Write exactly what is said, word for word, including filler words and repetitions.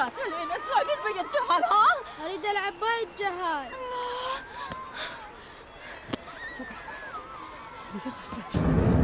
طلعت علينا تلعبين بقى الجهل ها؟ اريد العب بايد جهال. شوفي هذيك خلصت